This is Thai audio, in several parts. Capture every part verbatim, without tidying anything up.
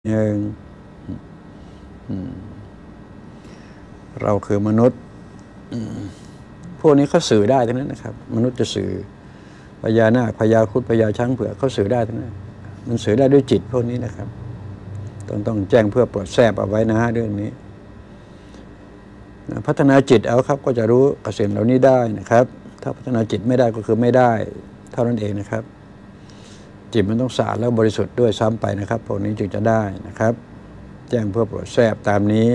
หนึ่งเราคือมนุษย์พวกนี้เขาสื่อได้ทั้งนั้นนะครับมนุษย์จะสื่อพญานาคพญาครุฑพญาช้างเผือกเขาสื่อได้ทั้งนั้นมันสื่อได้ด้วยจิตพวกนี้นะครับต้องต้องแจ้งเพื่อโปรดแทรกเอาไว้นะเรื่องนี้พัฒนาจิตเอาครับก็จะรู้กับสิ่งเหล่านี้ได้นะครับถ้าพัฒนาจิตไม่ได้ก็คือไม่ได้เท่านั้นเองนะครับจิตมันต้องสะอาดแล้วบริสุทธิ์ด้วยซ้ำไปนะครับพวกนี้จึงจะได้นะครับแจ้งเพื่อโปรดแทรกตามนี้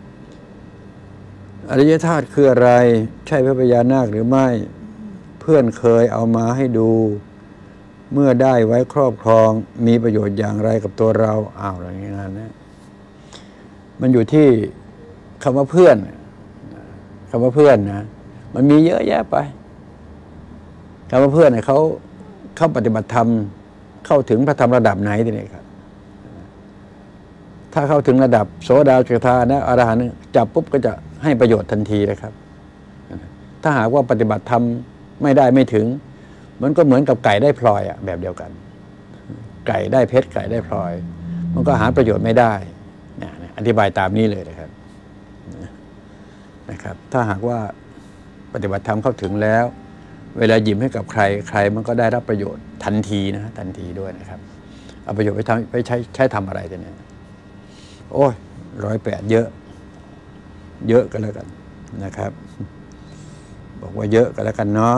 อริยธาตุคืออะไรใช่พระพญานาคหรือไม่เพื่อนเคยเอามาให้ดูเมื่อได้ไว้ครอบครองมีประโยชน์อย่างไรกับตัวเราอ้าวอะไรอย่างนี้นะมันอยู่ที่คำว่าเพื่อนคำว่าเพื่อนนะมันมีเยอะแยะไปคำว่าเพื่อนเนี่ยเขาเข้าปฏิบัติธรรมเข้าถึงพระธรรมระดับไหนทีนี้ครับถ้าเข้าถึงระดับโสดาสกิทานะอรหันต์จับปุ๊บก็จะให้ประโยชน์ทันทีเลยครับถ้าหากว่าปฏิบัติธรรมไม่ได้ไม่ถึงมันก็เหมือนกับไก่ได้พลอยอ่ะแบบเดียวกันไก่ได้เพชรไก่ได้พลอยมันก็หาประโยชน์ไม่ได้นะอธิบายตามนี้เลยนะครับนะครับถ้าหากว่าปฏิบัติธรรมเข้าถึงแล้วเวลายิ้มให้กับใครใครมันก็ได้รับประโยชน์ทันทีนะทันทีด้วยนะครับเอาประโยชน์ไปทำไปใช้ใช้ทำอะไรกันเนี่ยโอ้ยร้อยแปดเยอะเยอะกันแล้วกันนะครับบอกว่าเยอะกันแล้วกันเนาะ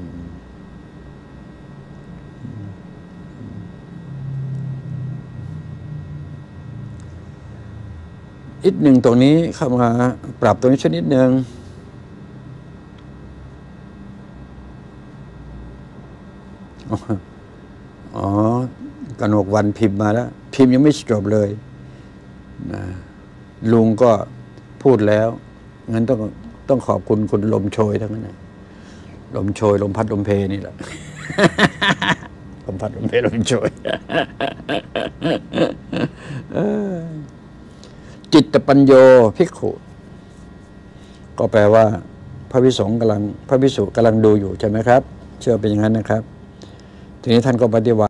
อีกหนึ่งตรงนี้เข้ามาปรับตรงนี้ชนิดหนึ่งอ๋อกนกวันพิมพ์มาแล้วพิมพ์ยังไม่จบเลยนะลุงก็พูดแล้วงั้นต้องต้องขอบคุณคุณลมโชยทั้งนั้นนะลมโชยลมพัดลมเพนี่แหละ ลมพัดลมเพลมโชย จิตปัญโยภิกขุก็แปลว่าพระภิกษุกำลังพระภิกษุกำลังดูอยู่ใช่ไหมครับเชื่อเป็นอย่างนั้นนะครับทีนี้ท่านก็ปฏิวัติ